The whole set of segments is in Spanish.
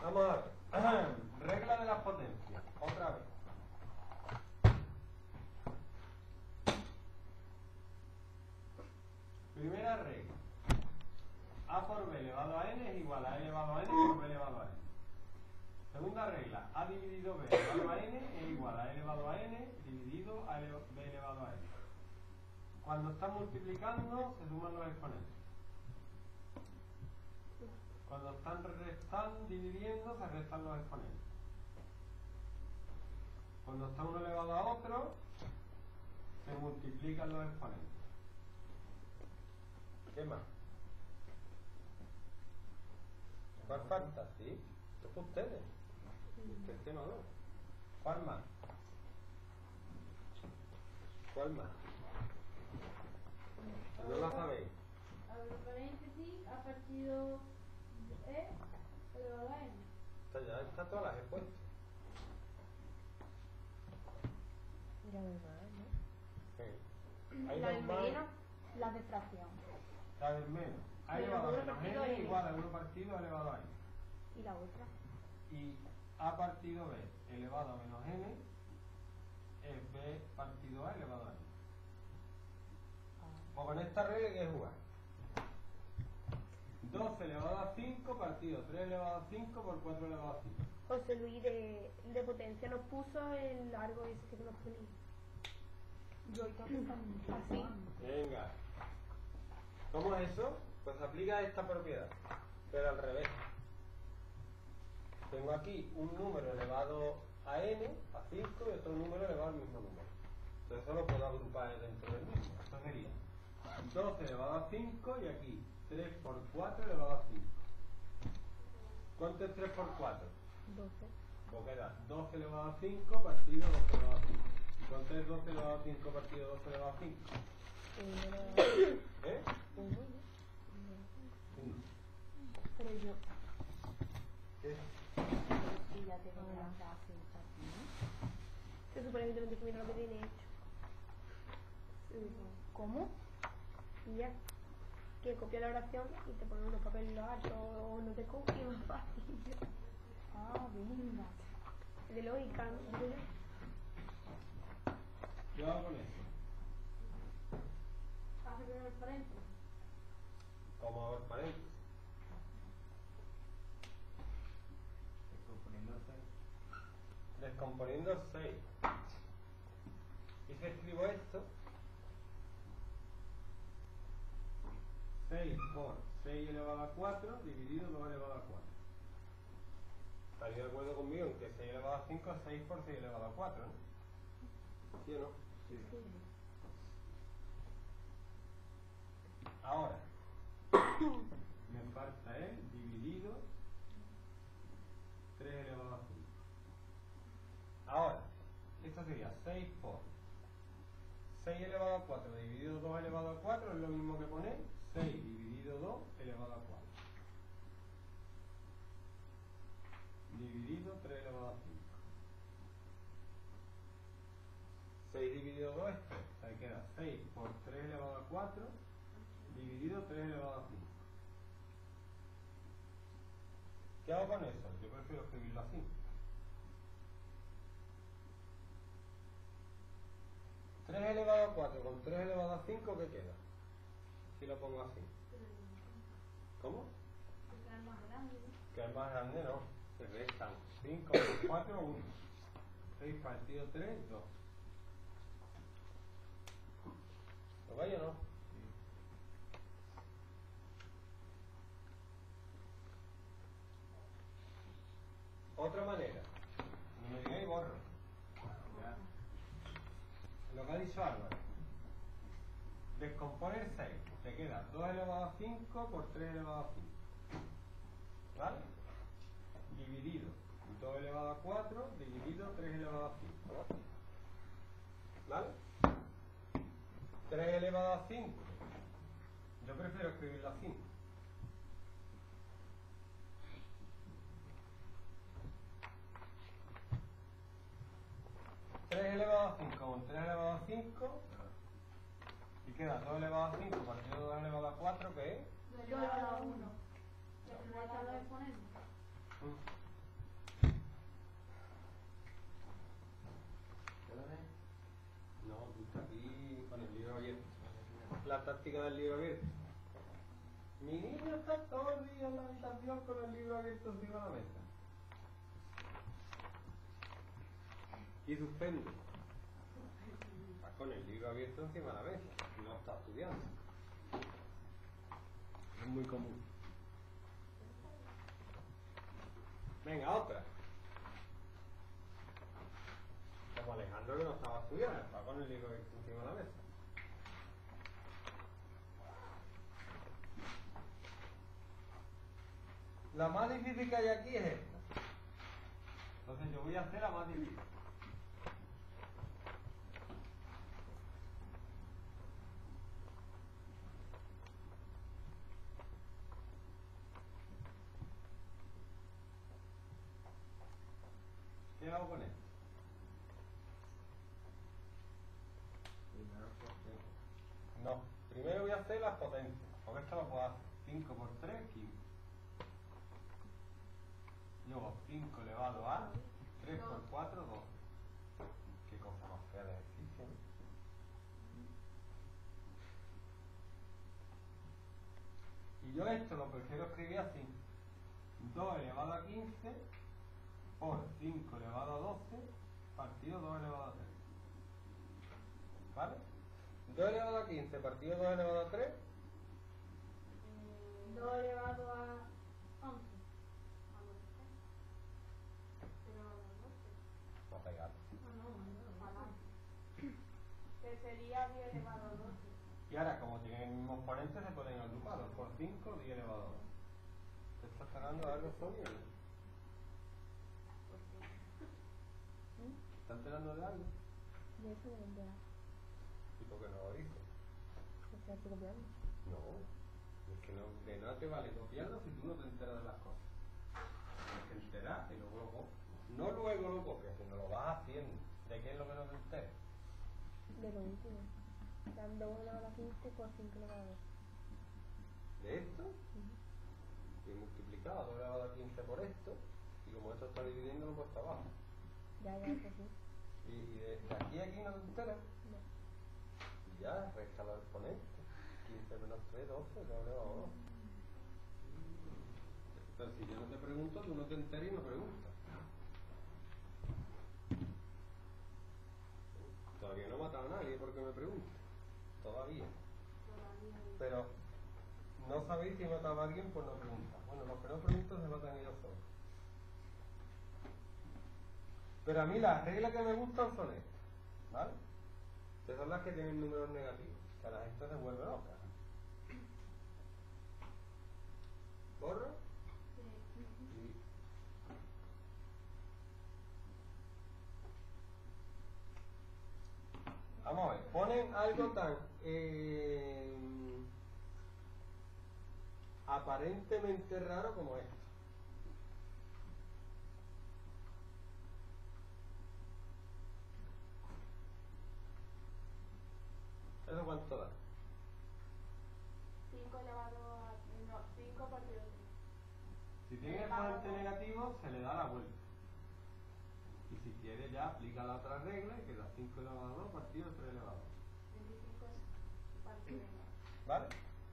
Vamos a ver. Regla de las potencias. Otra vez. Primera regla. A por B elevado a n es igual a e elevado a n por b elevado a n. Segunda regla. A dividido b elevado a n es igual a e elevado a n dividido a b elevado a n. Cuando están multiplicando, se suman los exponentes. Cuando están dividiendo, se restan los exponentes. Cuando está uno elevado a otro, se multiplican los exponentes. ¿Qué más? ¿Cuál falta? ¿Sí? Esto es para ustedes. Ustedes que no. ¿Cuál más? ¿Cuál más? ¿No la sabéis? Abro paréntesis, a partido E elevado a n. Ya está todas las he puesto. Mira, verdad, ¿no? Sí. Hay La dos del más. menos, la de fracción. La del menos. A Pero elevado a uno menos partido n n. igual a 1 partido elevado a n. ¿Y la otra? Y a partido b elevado a menos n es b partido a elevado a n. O con esta regla hay que jugar. 12 elevado a 5 partido 3 elevado a 5 por 4 elevado a 5. José Luis de potencia nos puso el largo ese que nos ponía. Yo y todo así. Venga. ¿Cómo es eso? Pues aplica esta propiedad, pero al revés. Tengo aquí un número elevado a n, a 5, y otro número elevado al mismo número. Entonces eso lo puedo agrupar dentro del mismo. Esto sería 12 elevado a 5 y aquí 3 por 4 elevado a 5. ¿Cuánto es 3 por 4? 12. Pues queda 12 elevado a 5 partido 12 elevado a 5. ¿Y cuánto es 12 elevado a 5 partido 12 elevado a 5? ¿Eh? Pero yo, ¿Qué? sí, ya tengo la frase aquí. Se supone que tengo que mirar lo que tiene hecho. ¿Cómo? Y ya. Que copia la oración y te ponen unos papeles altos o no te copia, más fácil. Ah, venga. De lógica, ¿no? ¿Qué hago con esto? Hace primero el paréntesis. ¿Cómo hago el paréntesis? Descomponiendo el 6. Y si escribo esto, 6 por 6 elevado a 4 dividido 2 elevado a 4. ¿Estaréis de acuerdo conmigo en que 6 elevado a 5 es 6 por 6 elevado a 4, ¿no? ¿Sí o no? Sí. Ahora, me falta el dividido 3 elevado a 5. Ahora, esto sería 6 por 6 elevado a 4 dividido 2 elevado a 4 es lo mismo que poner 6 dividido 2 elevado a 4. Dividido 3 elevado a 5. 6 dividido 2 es 3. O sea, ahí queda 6 por 3 elevado a 4 dividido 3 elevado a 5. ¿Qué hago con eso? Yo prefiero escribirlo así. 3 elevado a 4 con 3 elevado a 5, ¿qué queda? Si lo pongo así. ¿Cómo? Que es más grande. Que es más grande, no. Se restan 5 por 4, 1. 6 partido 3, 2. ¿Lo veis o no? Sí. Otra manera. No me digáis borro. Ya. Lo que ha dicho Álvaro. Descomponer 6. Te queda 2 elevado a 5 por 3 elevado a 5. ¿Vale? Dividido 2 elevado a 4 dividido 3 elevado a 5. ¿Vale? 3 elevado a 5. Yo prefiero escribirlo así. Elevado a 5 con 3 elevado a 5 y queda 2 elevado a 5 partido 2 elevado a 4, ¿qué es? 2 elevado a 1. Ya se lo he echado a exponer. libro abierto encima de la mesa. Y suspende. Está con el libro abierto encima de la mesa. Y no está estudiando. Es muy común. Venga, otra. Como Alejandro que no estaba estudiando, estaba con el libro abierto encima de la mesa. La más difícil que hay aquí es esta. Entonces yo voy a hacer la más difícil. ¿Qué hago con esto? No, primero voy a hacer las potencias. Porque esto lo puedo hacer. 5 por 3, 15. Luego 5 elevado a 3 por 4, 2. Qué cosa más fea de ejercicio, ¿no? Y yo esto lo prefiero escribir así. 2 elevado a 15 por 5 elevado a 12 partido 2 elevado a 3. ¿Vale? 2 elevado a 15 partido 2 elevado a 3. 2 elevado a 11. Va a pegar. Que sería 10 elevado a 12. Y ahora, como tienen el mismo exponente, se pueden agrupar. 2 por 5, 10 elevado a 2. ¿Te estás ganando algo, Sonia? ¿Están enterando de algo? De eso me entera. ¿Y por qué no lo dijo? ¿Estás copiando? No. Es que no, de nada te vale copiarlo si tú no te enteras de las cosas. Tienes que enterar y luego lo copias. No luego lo copias, sino lo vas haciendo. ¿De qué es lo que no te enteras? De lo último. Dando 1 elevado a 15 por 5 elevado a 2. ¿De esto? Y multiplicado 2 elevado a 15 por esto. Y como esto está dividiendo, lo he puesto abajo. Ya, que sí. Y de aquí a aquí no te enteras. No. Y ya, resta los exponentes. 15 menos 3, 12, 2 elevado a 2. Entonces, si yo no te pregunto, tú no te enteras y no preguntas. Todavía no he matado a nadie porque me pregunta. Todavía. Pero no sabéis si he matado a alguien por no preguntar. Bueno, los que no preguntan se matan ellos solos. Pero a mí las reglas que me gustan son estas, ¿vale? Que son las que tienen números negativos, que a la gente se vuelve loca. ¿Borro? Sí. Vamos a ver, ponen algo tan aparentemente raro como esto. ¿Eso cuánto da? 5 elevado a... No, 5 partido 3. Si tiene exponente negativo, se le da la vuelta. Y si quiere ya aplica la otra regla y queda 5 elevado a 2 partido 3 elevado a 2. 25 es partido 2. ¿Vale?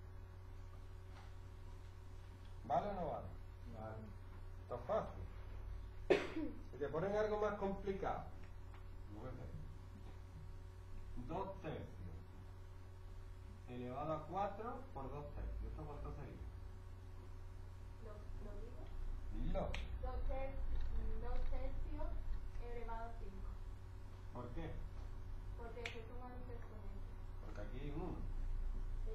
¿Vale o no vale? Vale. Esto es fácil. Si te ponen algo más complicado, 2 tercios elevado a 4 por 2 tercios. ¿Esto cuánto sería? ¿Lo digo? Dilo. 2 tercios elevado a 5. ¿Por qué? Porque se suman los exponentes. Porque aquí hay un 1. Sí.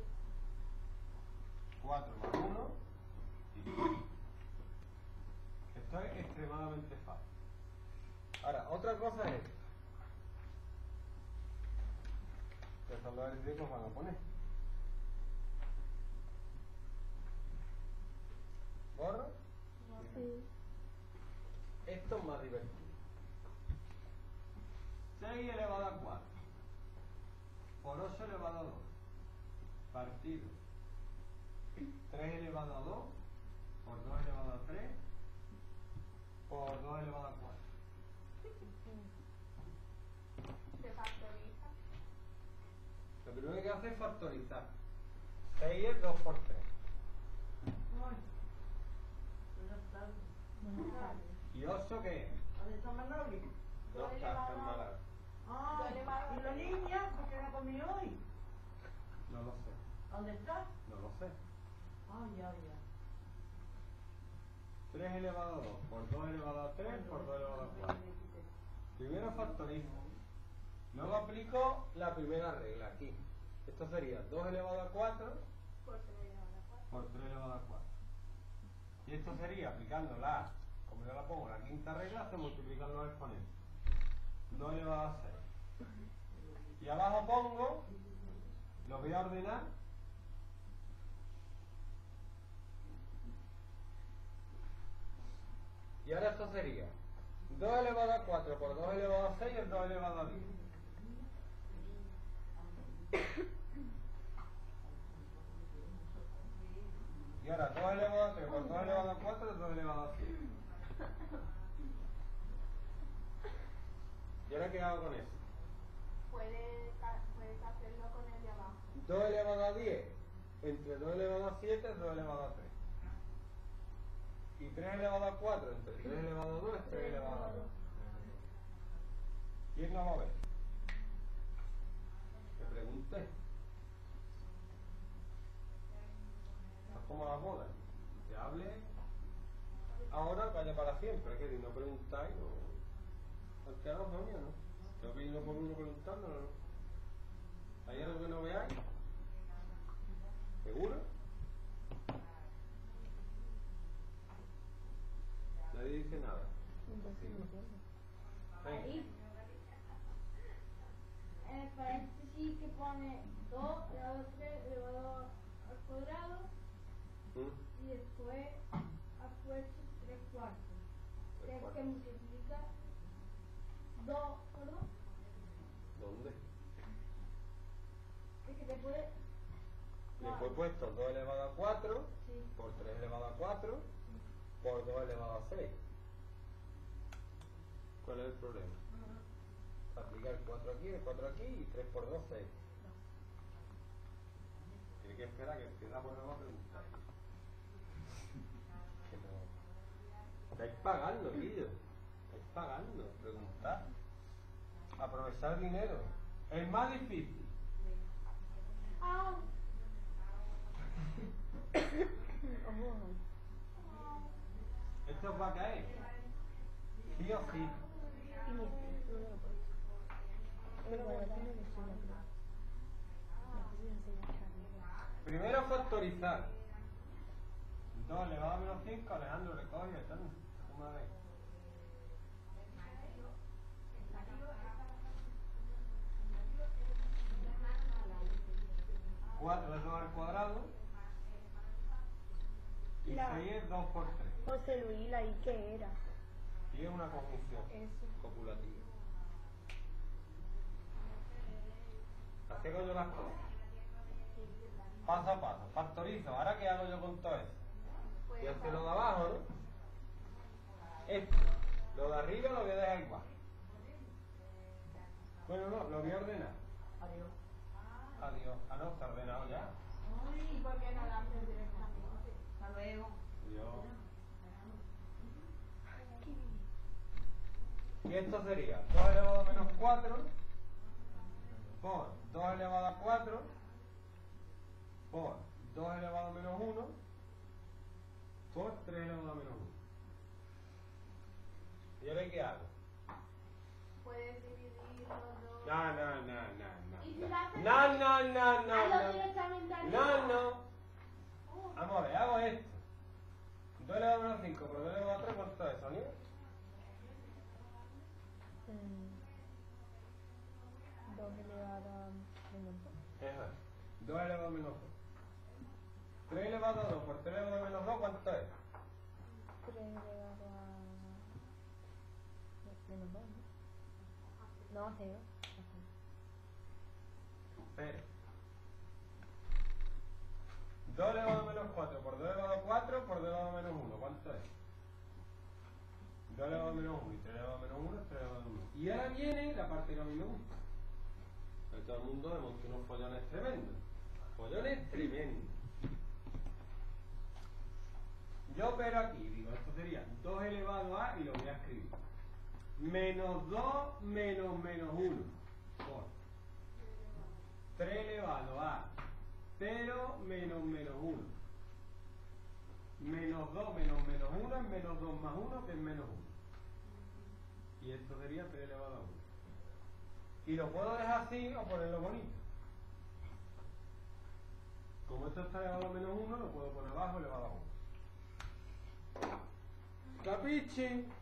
4 más 1 y esto es extremadamente fácil. Ahora, otra cosa es esto. Que son los ejercicios que van a poner. ¿Borro? Sí. Esto es más divertido. 6 elevado a 4 por 8 elevado a 2 partido 3 elevado a 2 por 2 elevado a 3 por 2 elevado a 4. Se factoriza. Lo primero que hay que hacer es factorizar. 6 es 2 por 3. Pero está ¿Y 8 qué es? ¿Dónde está Manoli? 2 cartas malas. Ah, ¿y la niña? ¿Por qué no comió hoy? No lo sé. ¿Dónde está? No lo sé. Ah, ya. 3 elevado a 2 por 2 elevado a 3 por 2 elevado a 4. Primero factorizo. Luego aplico la primera regla aquí. Esto sería 2 elevado a 4 Por 3 elevado a 4. por 3 elevado a 4. Y esto sería aplicando la, como yo la pongo, la quinta regla, se multiplican los exponentes. 2 elevado a 6. Y abajo pongo, lo voy a ordenar. Y ahora esto sería 2 elevado a 4 por 2 elevado a 6 es 2 elevado a 10. Y ahora 2 elevado a 3 por 2 elevado a 4 es 2 elevado a 7. ¿Y ahora qué hago con eso? Puedes hacerlo con el de abajo. 2 elevado a 10 entre 2 elevado a 7 es 2 elevado a 3. Y 3 elevado a 4 entre 3 elevado a 2 es 3 elevado a 2. ¿Quién no va a ver? Te pregunté. Es como la boda. Que hable ahora, vaya para siempre. Que si no preguntáis, no. Al quedado coño, ¿no? Tengo que ir uno por uno preguntándolo, ¿no? ¿Hay algo que no veáis? ¿Seguro? Nadie dice nada. Venga. Ahí. En el paréntesis que pone 2 elevado a 3 elevado al cuadrado y después ha puesto 3 cuartos. Que es que multiplica 2 por 2. ¿Dónde? Es que te puede. Después he puesto 2 elevado a 4 Sí. por 3 elevado a 4 por 2 elevado a 6. ¿Cuál es el problema? Aplicar 4 aquí, el 4 aquí y 3 por 2, 6. Tiene que esperar que empiece a poner a preguntar. Que no. Estáis pagando, tío. Estáis pagando. Preguntar. Aprovechar dinero. Es más difícil. Ah, Esto va a caer. Sí o sí. Primero factorizar. 2 elevado a menos 5, Alejandro recoge, ¿están? ¿Cómo la ves? 4 es 2 al cuadrado. Y 6 es 2 por 3. José Luis, ¿la I qué era? Y es una conjunción Eso. copulativa. Así hago yo las cosas. Paso a paso. Factorizo. ¿Ahora qué hago yo con todo esto? Voy a hacer lo de abajo, ¿no? Esto. Lo de arriba lo voy a dejar igual. Bueno, no, lo voy a ordenar. Adiós. Adiós. Ah, no, está ordenado ya. ¿y por qué no lo haces directamente? Hasta luego. Adiós. Y esto sería 2 elevado a menos 4 por 2 elevado a 4 por 2 elevado a menos 1 por 3 elevado a menos 1. ¿Y ahora qué hago? Puedes dividir los dos. No. ¿Y si lo haces? No. Hazlo directamente arriba. No. Vamos a ver, hago esto. 2 elevado a menos 5 por 2 elevado a 3, ¿cuánto es, Sonia? 2 elevado a menos 2. Eso es. 2 elevado a menos 2. 3 elevado a 2 por 3 elevado a menos 2, ¿cuánto es? 3 elevado a menos 2, ¿no? No, 0. Espera. 2 elevado a menos 4 por 2 elevado a 4 por 2 elevado a menos 1, ¿cuánto es? 2 elevado a menos 1 y 3 elevado a menos 1 es 3 elevado a menos 1. Y ahora viene la parte que a mí me gusta. Porque todo el mundo le monta unos follones tremendos. Follones tremendos. Yo opero aquí, digo, esto sería 2 elevado a, y lo voy a escribir. Menos 2 menos menos 1 por 3 elevado a 0 menos menos 1. Menos 2 menos menos 1 es menos 2 más 1, que es menos 1. Y esto sería 3 elevado a 1. Y lo puedo dejar así o ponerlo bonito. Como esto está elevado a menos 1, lo puedo poner abajo elevado a 1. Capichi.